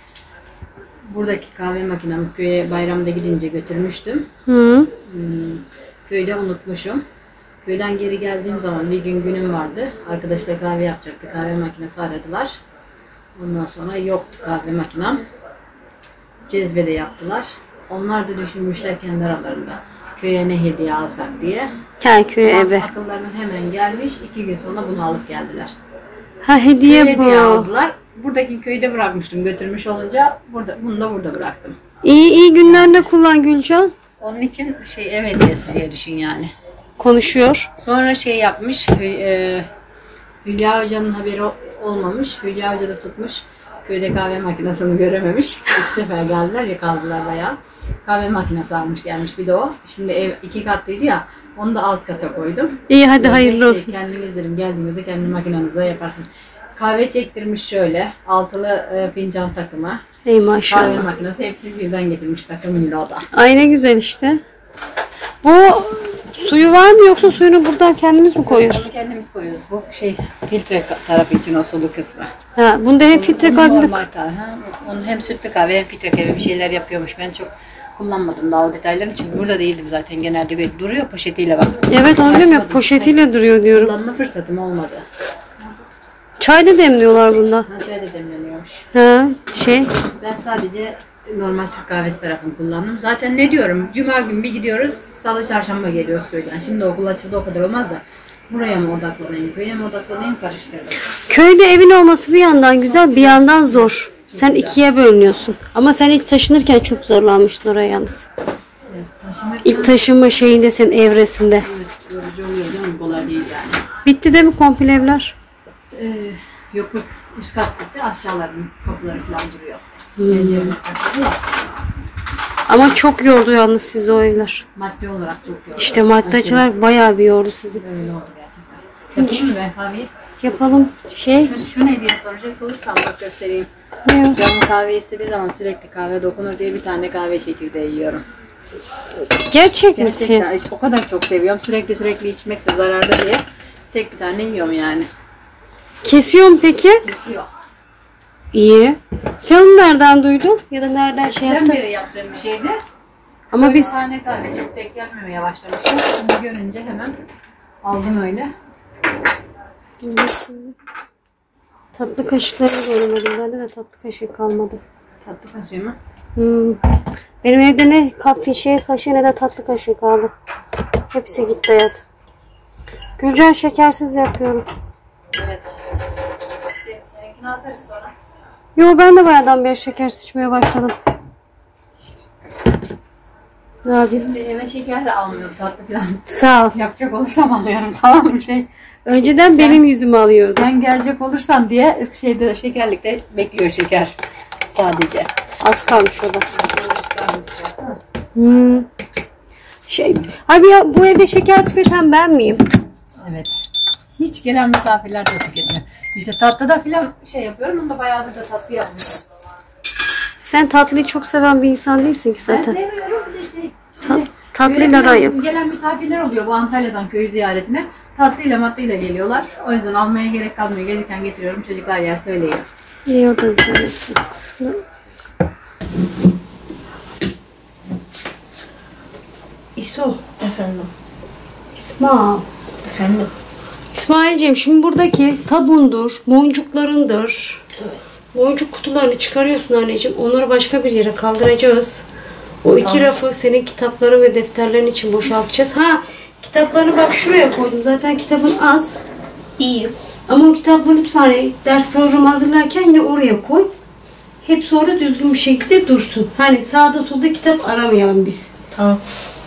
buradaki kahve makinemi köye bayramda gidince götürmüştüm. Hı. Hmm, köyde unutmuşum. Köyden geri geldiğim zaman bir gün günüm vardı. Arkadaşlar kahve yapacaktı. Kahve makinesi aradılar. Ondan sonra yoktu kahve makinem. Cezvede yaptılar. Onlar da düşünmüşler kendi aralarında. Köye ne hediye alsak diye. Kelköy Tam evi. akıllarına hemen gelmiş. İki gün sonra bunu alıp geldiler. Ha hediye Köye bu. hediye aldılar. Buradaki köyde bırakmıştım. Götürmüş olunca burada, bunu da burada bıraktım. İyi iyi günlerde kullan Gülcan. Onun için şey ev hediyesi diye düşün yani. Konuşuyor. Sonra şey yapmış. Hü- e, Hülya Hoca'nın haberi o- olmamış. Hülya Hoca da tutmuş. Köyde kahve makinesini görememiş. İki sefer geldiler ya, kaldılar bayağı. Kahve makinesi almış gelmiş bir de o. Şimdi ev iki katlıydı ya. Onu da alt kata koydum. İyi hadi Böyle hayırlı şey, olsun. Kendiniz dedim geldiğinizde kendi makinenizde yaparsın. Kahve çektirmiş şöyle. Altılı e, fincan takımı. Ey Kahve maşallah. makinesi hepsini birden getirmiş takımıyla o da. Ay ne güzel işte. Bu suyu var mı yoksa suyunu buradan kendimiz mi koyuyoruz? Onu kendimiz koyuyoruz. Bu şey filtre tarafı için o sulu kısmı. Ha, bunda hem filtre Onun kaldı. normal kahve. Ha, onu hem sütlü kahve hem filtre kahve bir şeyler yapıyormuş. Ben çok kullanmadım daha o detaylarını çünkü burada değildim zaten, genelde böyle duruyor poşetiyle bak. Evet onu diyorum ya, Açmadım. poşetiyle duruyor diyorum. Kullanma fırsatım olmadı. Çay da demliyorlar bunda. Ha, şöyle demleniyormuş. Ha şey. Ben sadece normal Türk kahvesi tarafını kullandım. Zaten ne diyorum? Cuma günü bir gidiyoruz, salı çarşamba geliyoruz köyden. Şimdi okul açıldı, o kadar olmaz da. Buraya mı odaklanayım, köye mi odaklanayım, karıştırdım. Köyde evin olması bir yandan güzel, bir yandan zor. Sen ikiye bölünüyorsun. Ama sen ilk taşınırken çok zorlanmıştın oraya yalnız. Evet, taşınırken İlk taşınma şeyinde, senin evresinde. evet, yorucu oluyor canım, kolay değil yani. Bitti değil mi komple evler? Ee, yok yok, üst kat bitti, aşağıların kapıları falan duruyor. Hmm. Pencereler kapalı ya. Ama çok yordu yalnız sizi o evler. Maddi olarak çok yordu. İşte maddeciler bayağı bir yordu sizi. Öyle oldu gerçekten. Yapayım mı ben kahveyi? Yapalım şey. Şu, şu ne diye soracak olursam bak göstereyim. Ne o? Canım kahve istediği zaman sürekli kahve dokunur diye bir tane kahve çekirdeği yiyorum. Gerçek misin? Gerçekten o kadar çok seviyorum. Sürekli sürekli içmek de zararlı diye tek bir tane yiyorum yani. Kesiyor mu peki? Kesiyor. İyi. Sen onu nereden duydun? Ya da nereden şey Ben yaptın? beri yaptığım bir şeydi. Ama Böyle biz tane kahve çok tek gelmemeye başlamıştım. Bunu görünce hemen aldım öyle. tatlı kaşıkları görmedim. Bende de tatlı kaşık kalmadı. Tatlı kaşığı mı? Hmm. Benim evde ne kahve şey kaşığı ne de tatlı kaşığı kaldı. Hepsi gitti hayat. Gülcan şekersiz yapıyorum. Evet. Sen, seninkini atarız sonra. Yo ben de bayağıdan beri şeker içmeye başladım. Ne yapayım? Şimdi eve şeker de almıyorum tatlı falan. Sağ ol. Yapacak olursam alıyorum, tamam mı şey. Önceden Sen- benim yüzümü alıyordun. Sen gelecek olursan diye şeyde şekerlikte bekliyor şeker sadece. Az kalmış o da. Hmm. Şey, abi ya bu evde şeker tüketen ben miyim? Evet. Hiç gelen misafirler de tüketmiyor. İşte tatlıda filan şey yapıyorum. Onu da bayağıdır da tatlı yapmıyorum. Sen tatlıyı çok seven bir insan değilsin ki Ben zaten. sevmiyorum bir de şey. Ta- Şimdi tatlıyla köye arayım. gelen misafirler oluyor bu Antalya'dan köy ziyaretine. Tatlıyla matlıyla geliyorlar. O yüzden almaya gerek kalmıyor. Gelirken getiriyorum. Çocuklar yer söyleyiyor. İyi o da güzel. Şunu- İso. Efendim. İsmail. Efendim. İsmail'ciğim şimdi buradaki tabundur, boncuklarındır. Evet. Boncuk kutularını çıkarıyorsun anneciğim. Onları başka bir yere kaldıracağız. O iki Tamam. rafı senin kitapların ve defterlerin için boşaltacağız. Ha, kitaplarını bak şuraya koydum. Zaten kitabın az. İyi. Ama o kitapları lütfen hani ders programı hazırlarken yine oraya koy. Hepsi orada düzgün bir şekilde dursun. Hani sağda solda kitap aramayalım biz. Tamam.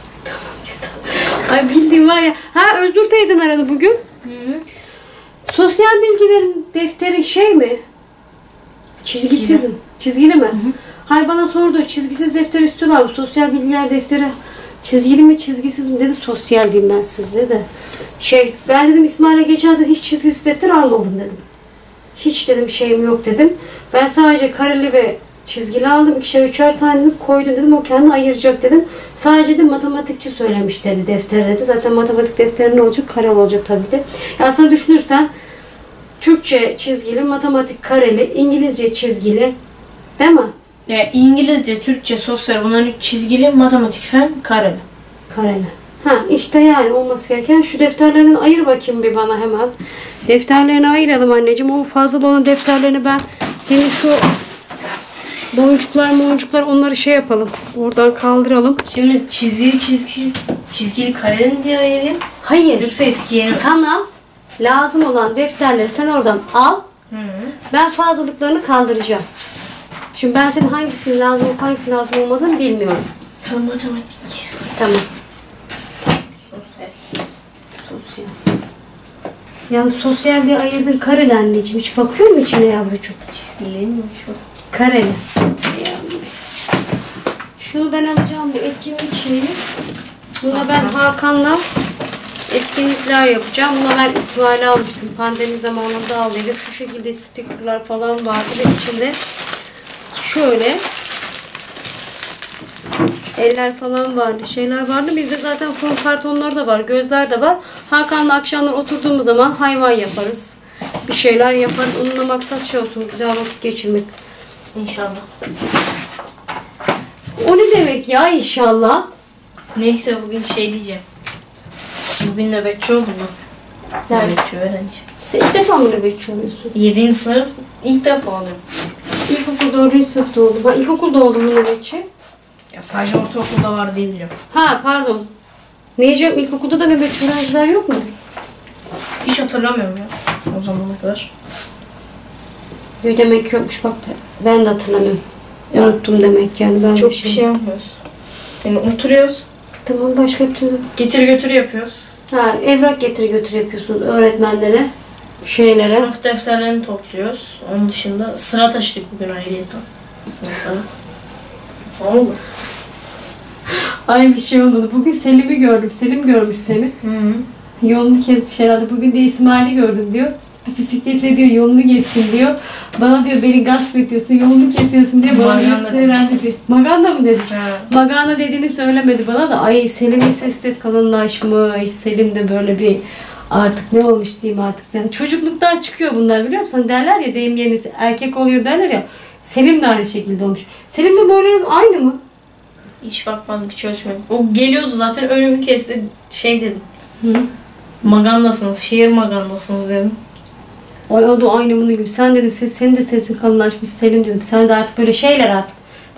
Ay bildiğim var ya. Ha Özgür teyzen aradı bugün. Hı hı. Sosyal bilgilerin defteri şey mi? Çizgisiz mi? Çizgili mi? Hayır bana sordu. Çizgisiz defter istiyorlar mı? Sosyal bilgiler defteri çizgili mi çizgisiz mi dedi. Sosyal diyeyim ben sizde de. Şey ben dedim İsmail'e geçen sene hiç çizgisiz defter almadım dedim. Hiç dedim şeyim yok dedim. Ben sadece kareli ve çizgili aldım. İkişer üçer tane dedim, koydum dedim. O kendi ayıracak dedim. Sadece de matematikçi söylemiş dedi defter dedi. Zaten matematik defteri ne olacak? Kareli olacak tabii de. Ya aslında düşünürsen Türkçe çizgili, matematik kareli, İngilizce çizgili. Değil mi? Ya İngilizce, Türkçe, sosyal bunların çizgili, matematik fen kareli. Kareli. Ha işte yani olması gereken şu defterlerini ayır bakayım bir bana hemen. Defterlerini ayıralım anneciğim. O fazla olan defterlerini ben senin şu boncuklar boncuklar onları şey yapalım. Oradan kaldıralım. Şimdi çizgili, çizgisiz, çizgili kareli mi diye ayırayım? Hayır. Yoksa eskiye mi? Sana lazım olan defterleri sen oradan al. Hı hı. Ben fazlalıklarını kaldıracağım. Şimdi ben senin hangisinin lazım olup hangisinin lazım olmadığını bilmiyorum. Tamam, matematik. Tamam. Sosyal. Sosyal. Yani sosyal diye ayırdın kareli anneciğim. Hiç bakıyor mu içine yavrucuğum? Çizgili mi şu? Kareli. Yani. Şunu ben alacağım bu etkinlik şeyini. Buna ben Hakan'la etkinlikler yapacağım. Buna ben İsmail'e almıştım. Pandemi zamanında aldıydım. Şu şekilde stickerlar falan vardı ve içinde şöyle eller falan vardı, şeyler vardı. Bizde zaten fon kartonları da var, gözler de var. Hakan'la akşamlar oturduğumuz zaman hayvan yaparız. Bir şeyler yaparız. Onunla maksat şey olsun, güzel vakit geçirmek. İnşallah. O ne demek ya inşallah? Neyse bugün şey diyeceğim. Bugün nöbetçi oldum ben. Yani. Nöbetçi öğrenci. Sen ilk defa mı nöbetçi oluyorsun? yedinci sınıf ilk defa oluyorum. İlkokul dördüncü sınıfta oldum. Ben ilkokulda oldum mu nöbetçi? Ya sadece ortaokulda var diye biliyorum. Ha pardon. Ne diyeceğim? İlkokulda da nöbetçi öğrenciler yok mu? Hiç hatırlamıyorum ya o zamana kadar. Yok demek yokmuş bak. Ben de hatırlamıyorum. Ya. Unuttum demek yani. Ben Çok de bir şey yapmıyoruz. Yani oturuyoruz. Tamam başka bir şey. Getir götür yapıyoruz. Ha evrak getir götür yapıyorsunuz öğretmenlere. Şeylere. Sınıf defterlerini topluyoruz. Onun dışında sıra taşıdık bugün ayrıyeten. Sınıflara. Ne oldu? Ay bir şey oldu. Bugün Selim'i gördüm. Selim görmüş seni. Hı hı. Yolunu kesmiş herhalde. Bugün de İsmail'i gördüm diyor. Bisikletle diyor yolunu kestin diyor. Bana diyor beni gasp ediyorsun, yolunu kesiyorsun diye bana Maganda bir herhalde dedi. Maganda mı dedi? Ha. Maganda dediğini söylemedi bana da. Ay Selim'in sesi de kalınlaşmış. Selim de böyle bir artık ne olmuş diyeyim artık sen. Çocukluktan çıkıyor bunlar biliyor musun? Derler ya deyim yenisi erkek oluyor derler ya. Selim de aynı şekilde olmuş. Selim de böyle aynı mı? Hiç bakmadım, hiç ölçmedim. O geliyordu zaten önümü kesti. Şey dedim. Hı. Magandasınız, şehir magandasınız dedim. Ay o da aynı bunun gibi. Sen dedim ses, senin de sesin kalınlaşmış Selim dedim. Sen de artık böyle şeyler artık.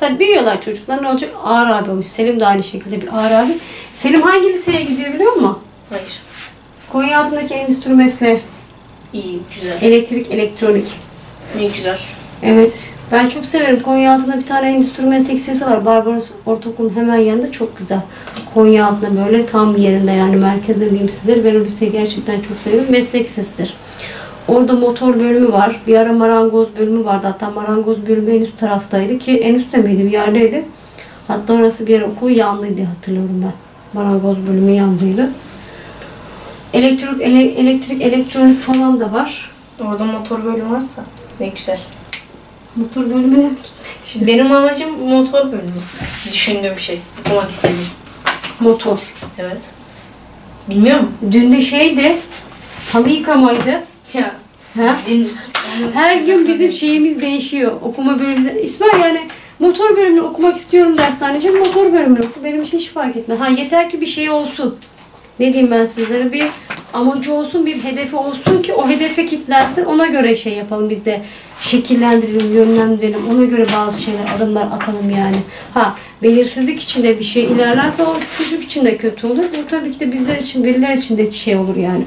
Tabii büyüyorlar çocuklar, ne olacak? Ağır abi olmuş. Selim de aynı şekilde bir ağır abi. Selim hangi liseye gidiyor biliyor musun? Hayır. Konyaaltı'ndaki endüstri mesleği. İyi, güzel. Elektrik, elektronik. Ne güzel. Evet. Ben çok severim. Konyaaltı'nda bir tane endüstri meslek lisesi var. Barbaros Ortaokulu'nun hemen yanında. Çok güzel. Konyaaltı'nda böyle tam yerinde, yani merkezde diyeyim sizlere. Ben o liseyi gerçekten çok seviyorum. Meslek lisesidir. Orada motor bölümü var. Bir ara marangoz bölümü vardı. Hatta marangoz bölümü en üst taraftaydı ki en üstte miydi, bir yerdeydi. Hatta orası bir ara okul yandıydı diye hatırlıyorum ben. Marangoz bölümü yandıydı. Elektrik, ele, elektrik, elektronik falan da var. Orada motor bölümü varsa ne güzel. Motor bölümüne mi gitmek düşünüyorsun? Benim amacım motor bölümü. Düşündüğüm şey. Okumak istediğim. Motor. Evet. Bilmiyor musun? Dün de şeydi, halı yıkamaydı. Ya. Ha? Din... Her gün bizim şeyimiz değişiyor. Okuma bölümümüz. İsmail, yani motor bölümünü okumak istiyorum dersen anneciğim, motor bölümünü oku. Benim için hiç fark etmez. Ha, yeter ki bir şey olsun. Ne diyeyim ben sizlere, bir amacı olsun, bir hedefi olsun ki o hedefe kilitlensin. Ona göre şey yapalım, biz de şekillendirelim, yönlendirelim. Ona göre bazı şeyler, adımlar atalım yani. Ha, belirsizlik içinde bir şey ilerlerse o çocuk için de kötü olur. Bu tabii ki de bizler için, veliler için de bir şey olur yani.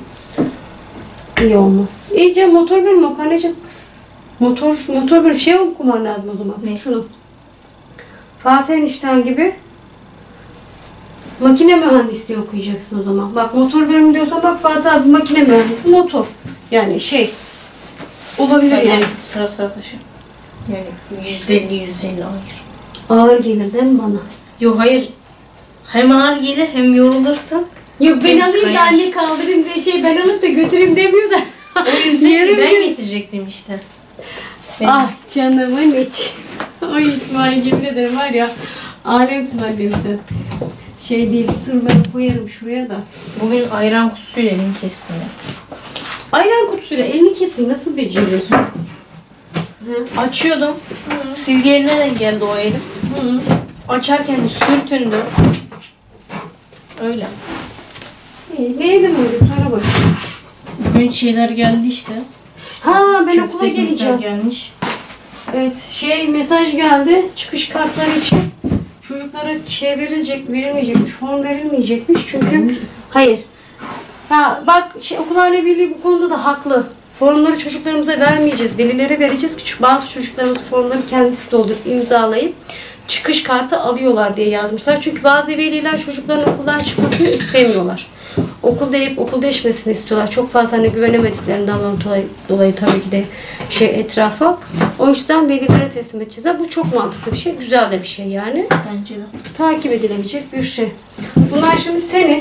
İyi olmaz. İyice motor bölümü oku anneciğim. Motor, motor bölümü şey okuman lazım o zaman. Ne? Şunu. Fatih Enişten gibi makine mühendisliği okuyacaksın o zaman. Bak, motor bölümü diyorsan bak, Fatih abi makine mühendisi, motor. Yani şey olabilir Bence yani. sıra sıra taşı. Yani yüzde elli yüzde elli hayır. Ağır gelir değil mi bana? Yok hayır. Hem ağır gelir hem yorulursun. Yok, ben Yok, alayım da hayır. anne kaldırayım diye şey, ben alıp da götüreyim demiyor da. O yüzde elli Yarım ben gün- getirecektim işte. Benim. Ah canımın iç. Ay İsmail, yemin ederim var ya, alemsin annem sen. Şey değil, dur ben koyarım şuraya da. Bugün ayran kutusuyla elimi kestim ya. Ayran kutusuyla elini kesmeyi nasıl beceriyorsun? Hı. Açıyordum. Silgi eline denk geldi o elim. Hı. Açarken sürtündü. Öyle. İyi, ne yedim öyle, sonra bak. Bugün şeyler geldi işte. Ha, ben Köfte okula ekmekler geleceğim. gelmiş. Evet, şey mesaj geldi, çıkış kartları için. Çocuklara şey verilecek, verilmeyecekmiş, form verilmeyecekmiş çünkü hayır. Ha bak, şey, okul aile birliği bu konuda da haklı. Formları çocuklarımıza vermeyeceğiz, velilere vereceğiz ki bazı çocuklarımız formları kendisi doldurup imzalayıp çıkış kartı alıyorlar diye yazmışlar. Çünkü bazı veliler çocukların okuldan çıkmasını istemiyorlar. Okul deyip okul değişmesini istiyorlar. Çok fazla hani güvenemediklerinden dolayı, dolayı tabii ki de şey etrafa. O yüzden velilere teslim edeceğiz. Bu çok mantıklı bir şey, güzel de bir şey yani. Bence de. Takip edilebilecek bir şey. Bunlar şimdi senin.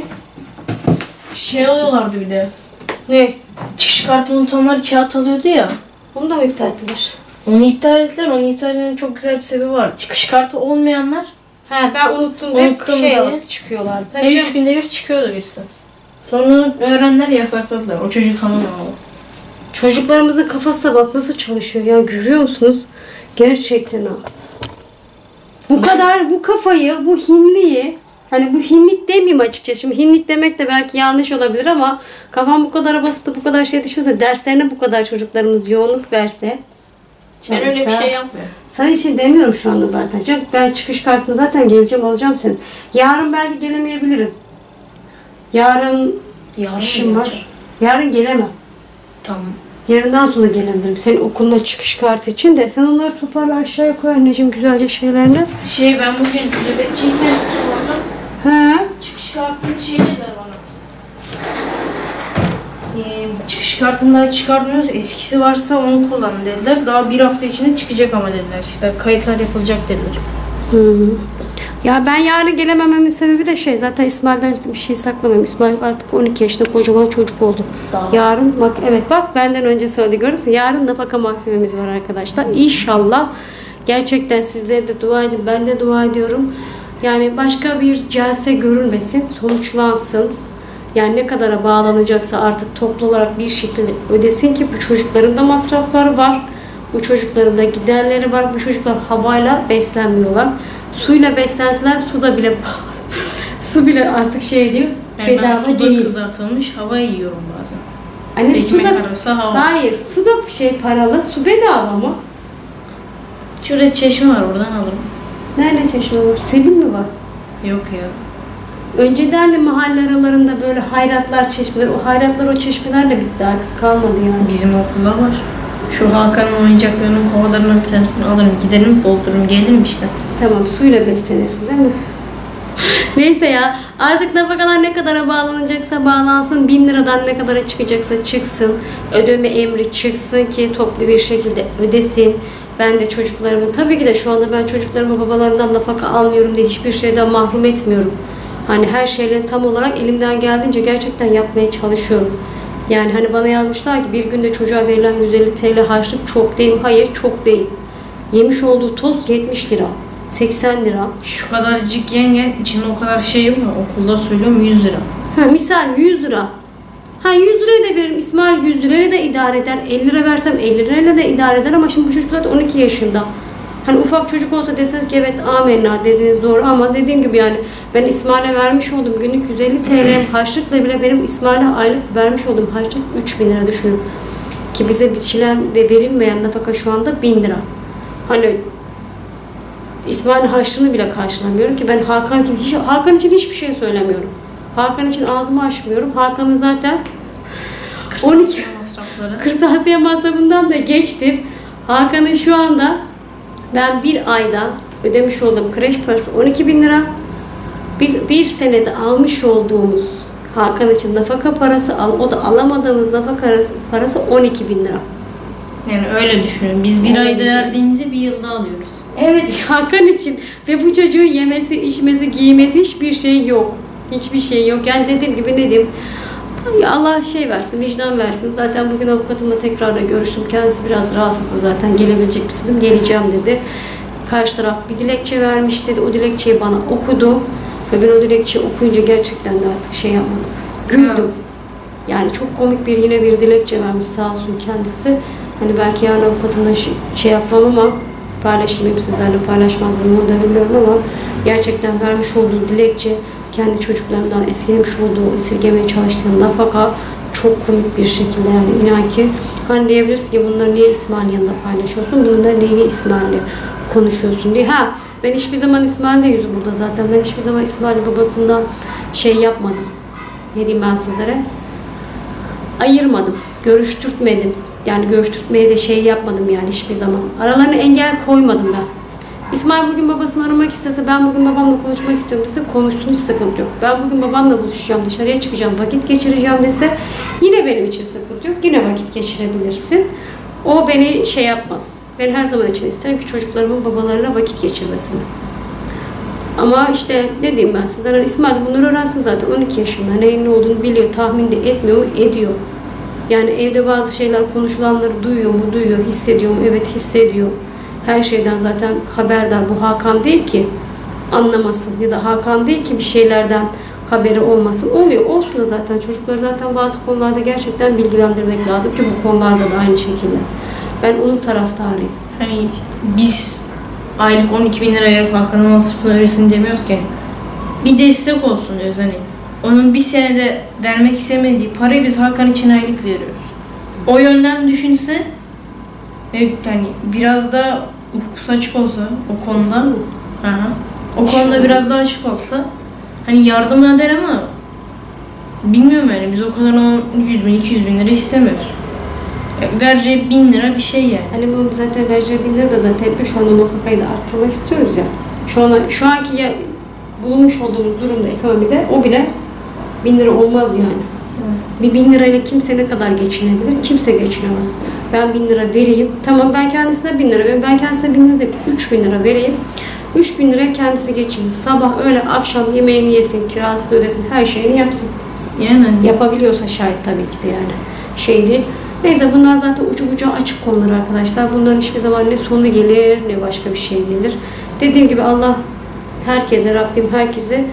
Şey alıyorlardı bir de. Ne? Çıkış kartını unutanlar kağıt alıyordu ya. Onu da mı iptal ettiler? Onu iptal ettiler. Onu iptal etmenin çok güzel bir sebebi var. Çıkış kartı olmayanlar He, ben unuttum diye Unuttum şey diye. alıp çıkıyorlar. Tabii her canım. üç günde bir çıkıyordu birisi. Sonra öğrenler yasakladılar. O çocuğu tanımıyor. Çocuklarımızın kafası da bak nasıl çalışıyor ya, görüyor musunuz? Gerçekten o. Bu kadar bu kafayı, bu hinliği, hani bu hinlik demeyeyim açıkçası. Şimdi hinlik demek de belki yanlış olabilir ama kafam bu kadar basıp da bu kadar şey düşünse, derslerine bu kadar çocuklarımız yoğunluk verse. Ben öyle bir çalışsa- şey yapmıyorum. Sana için demiyorum şu anda zaten. Canım, ben çıkış kartını zaten geleceğim, alacağım senin. Yarın belki gelemeyebilirim. Yarın Yarın işim mı var. geleceğim? Yarın gelemem. Tamam. Yarından sonra gelebilirim. Senin okuluna çıkış kartı için de. Sen onları toparla, aşağıya koy anneciğim güzelce şeylerini. Şey ben bugün nöbetçilikle sordum. He. Çıkış kartını şey dediler bana. Ee, çıkış kartını daha çıkarmıyoruz. Eskisi varsa onu kullan dediler. Daha bir hafta içinde çıkacak ama dediler. İşte kayıtlar yapılacak dediler. Hı hı. Ya ben yarın gelemememin sebebi de şey, zaten İsmail'den bir şey saklamıyorum. İsmail artık on iki yaşında kocaman çocuk oldu. Daha. Yarın bak, evet bak, benden önce söyledi, görüyorsun. Yarın nafaka mahkememiz var arkadaşlar. İnşallah gerçekten sizlere de dua edin. Ben de dua ediyorum. Yani başka bir celse görülmesin, sonuçlansın. Yani ne kadara bağlanacaksa artık toplu olarak bir şekilde ödesin ki bu çocukların da masrafları var. Bu çocukların da giderleri var. Bu çocuklar havayla beslenmiyorlar. Suyla beslenseler su da bile pahalı. Su bile artık şey değil, Yani ben bedava suda değil. kızartılmış hava yiyorum bazen. Hani su Ekmek da, arası hava. hayır, su da şey paralı. Su bedava mı? Şurada çeşme var, oradan alırım. Nerede çeşme var? Sebil mi var? Yok ya. Önceden de mahalle aralarında böyle hayratlar, çeşmeler, o hayratlar o çeşmelerle bitti artık, kalmadı yani. Bizim okulda var. Şu Hakan'ın oyuncaklarının kovalarından bir tanesini alırım, giderim, doldururum, gelirim işte. Tamam, suyla beslenirsin değil mi? Neyse ya, artık nafakalar ne kadara bağlanacaksa bağlansın, bin liradan ne kadara çıkacaksa çıksın, ödeme emri çıksın ki toplu bir şekilde ödesin. Ben de çocuklarımı, tabii ki de şu anda ben çocuklarımı babalarından nafaka almıyorum diye hiçbir şeyden mahrum etmiyorum. Hani her şeyleri tam olarak elimden geldiğince gerçekten yapmaya çalışıyorum. Yani hani bana yazmışlar ki bir günde çocuğa verilen yüz elli TL harçlık çok değil mi? Hayır, çok değil. Yemiş olduğu tost yetmiş lira, seksen lira. Şu kadarcık yengen içinde o kadar şey yok mu? Okulda söylüyorum yüz lira. Ha, misal yüz lira. Ha yüz liraya da veririm. İsmail yüz lirayla da idare eder. elli lira versem elli lirayla da idare eder ama şimdi bu çocuk zaten on iki yaşında. Hani ufak çocuk olsa deseniz ki evet amenna dediğiniz doğru ama dediğim gibi yani ben İsmail'e vermiş olduğum günlük yüz elli TL harçlıkla bile benim İsmail'e aylık vermiş olduğum harçlık üç bin lira düşünün. Ki bize biçilen ve verilmeyen nafaka şu anda bin lira. Hani İsmail'in harçlığını bile karşılamıyorum ki ben Hakan için, hiç, Hakan için hiçbir şey söylemiyorum. Hakan için ağzımı açmıyorum. Hakan'ın zaten on iki masrafları. kırtasiye masrafından da geçtim. Hakan'ın şu anda ben bir ayda ödemiş olduğum kreş parası on iki bin lira. Biz bir senede almış olduğumuz Hakan için nafaka parası, o da alamadığımız nafaka parası on iki bin lira. Yani öyle düşünün. Biz bir Öyle ayda düşünün. verdiğimizi bir yılda alıyoruz. Evet, Hakan için ve bu çocuğun yemesi, içmesi, giymesi hiçbir şey yok. Hiçbir şey yok. Yani dediğim gibi ne diyeyim? Allah şey versin, vicdan versin. Zaten bugün avukatımla tekrar da görüştüm. Kendisi biraz rahatsızdı zaten. Gelebilecek misin? Geleceğim dedi. Karşı taraf bir dilekçe vermiş dedi. O dilekçeyi bana okudu. Ve ben o dilekçeyi okuyunca gerçekten de artık şey yapmadım. Güldüm. Yani çok komik bir yine bir dilekçe vermiş sağ olsun kendisi. Hani belki yarın avukatımla şey, şey yapmam ama paylaşmayayım sizlerle, paylaşmaz mıyım onu da bilmiyorum ama gerçekten vermiş olduğu dilekçe kendi çocuklarından esirgemiş olduğu, esirgemeye çalıştığı nafaka çok komik bir şekilde yani inan ki hani diyebiliriz ki bunları niye İsmail yanında paylaşıyorsun, bunları niye İsmail'le konuşuyorsun diye. Ha ben hiçbir zaman İsmail'de yüzü burada zaten. Ben hiçbir zaman İsmail babasından şey yapmadım. Ne diyeyim ben sizlere? Ayırmadım. Görüştürtmedim. Yani görüştürtmeye de şey yapmadım yani hiçbir zaman. Aralarına engel koymadım ben. İsmail bugün babasını aramak istese, ben bugün babamla konuşmak istiyorum dese konuşsun, hiç sıkıntı yok. Ben bugün babamla buluşacağım, dışarıya çıkacağım, vakit geçireceğim dese yine benim için sıkıntı yok. Yine vakit geçirebilirsin. O beni şey yapmaz. Ben her zaman için isterim ki çocuklarımın babalarıyla vakit geçirmesini. Ama işte ne diyeyim ben size, hani İsmail bunları öğrensin zaten on iki yaşında. Neyin ne olduğunu biliyor, tahmin de etmiyor mu? Ediyor. Yani evde bazı şeyler konuşulanları duyuyor mu? Duyuyor. Hissediyor mu? Evet hissediyor. Her şeyden zaten haberdar. Bu Hakan değil ki anlamasın ya da Hakan değil ki bir şeylerden haberi olmasın. Oluyor. Olsun da zaten çocukları zaten bazı konularda gerçekten bilgilendirmek lazım ki bu konularda da aynı şekilde. Ben onun taraftarıyım. Hani biz aylık on iki bin lira ayırıp Hakan'ın masrafını ödesin demiyoruz ki. Bir destek olsun diyoruz hani. Onun bir senede vermek istemediği parayı biz Hakan için aylık veriyoruz. O yönden düşünse ve yani biraz da ufkusu açık olsa o konuda, aha, o konuda biraz daha açık olsa hani yardım eder ama bilmiyorum yani biz o kadar yüz bin iki yüz bin lira istemiyoruz. Yani vereceği bin lira bir şey yani. Hani bu zaten vereceği bin lira da zaten şu anda nafakayı da arttırmak istiyoruz ya. Şu an şu anki ya, bulunmuş olduğumuz durumda ekonomide o bile bin lira olmaz yani. Bir bin lirayla kimse ne kadar geçinebilir? Kimse geçinemez. Ben bin lira vereyim. Tamam ben kendisine bin lira vereyim. Ben kendisine bin lira değil, üç bin lira vereyim. üç bin liraya kendisi geçinsin. Sabah, öğle, akşam yemeğini yesin, kirasını ödesin, her şeyini yapsın. Yani. Yapabiliyorsa şayet tabii ki de yani. Şey değil. Neyse bunlar zaten ucu bucağı açık konular arkadaşlar. Bunların hiçbir zaman ne sonu gelir ne başka bir şey gelir. Dediğim gibi Allah herkese, Rabbim herkese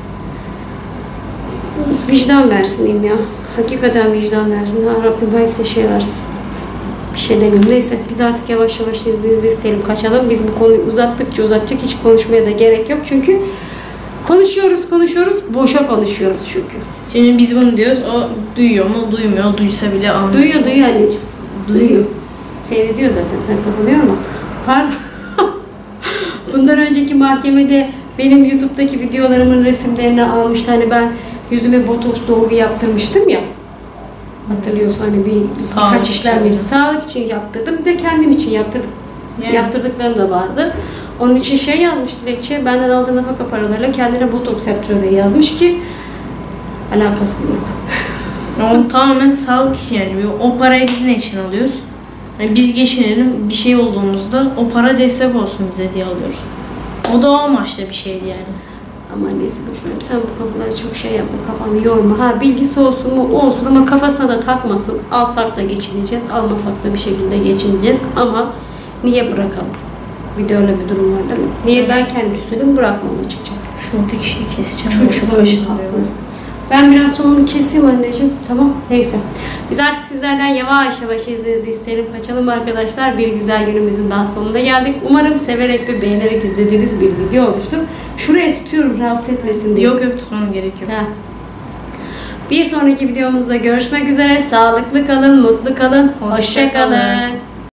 vicdan versin diyeyim ya. Hakikaten vicdan versin. Ha, Rabbim herkese şey versin. Bir şey demiyorum. Neyse biz artık yavaş yavaş izleyinizi isteyelim, kaçalım. Biz bu konuyu uzattıkça uzatacak, hiç konuşmaya da gerek yok. Çünkü konuşuyoruz konuşuyoruz, boşa konuşuyoruz çünkü. Şimdi biz bunu diyoruz, o duyuyor mu, duymuyor, duysa bile anlıyor. Duyuyor, duyuyor anneciğim. Duyuyor. Seyrediyor zaten, sen kafanı yorma. Pardon. Bundan önceki mahkemede benim YouTube'daki videolarımın resimlerini almıştı. Hani ben yüzüme botoks dolgu yaptırmıştım ya. Hatırlıyorsun hani bir Sağlık kaç işlem için. bir sağlık için yaptırdım. Bir de kendim için yaptırdım. Yani. Yaptırdıklarım da vardı. Onun için şey yazmış dilekçe, benden aldığı nafaka paralarıyla kendine botoks yaptırıyor diye yazmış ki alakası yok. O tamamen sağlık için yani. O parayı biz ne için alıyoruz? Yani biz geçinelim, bir şey olduğumuzda o para destek olsun bize diye alıyoruz. O da o amaçla bir şeydi yani. Ama neyse boşuna sen bu kafaları çok şey yapma, kafanı yorma. Ha bilgisi olsun mu olsun ama kafasına da takmasın. Alsak da geçineceğiz, almasak da bir şekilde geçineceğiz ama niye bırakalım? Bir de öyle bir durum var değil mi? Niye ben kendim için söyledim bırakmam açıkçası. Şuradaki şeyi keseceğim. Çocuk Çok oyunu kaşınıyor. haklı. Ben biraz sonunu keseyim anneciğim. Tamam. Neyse. Biz artık sizlerden yavaş yavaş izninizi isteyelim. Kaçalım arkadaşlar. Bir güzel günümüzün daha sonuna geldik. Umarım severek ve beğenerek izlediğiniz bir video olmuştur. Şuraya tutuyorum rahatsız etmesin diye. Yok yok tutmam gerekiyor. Ha. Bir sonraki videomuzda görüşmek üzere. Sağlıklı kalın, mutlu kalın. Hoşça Hoşça kalın. kalın.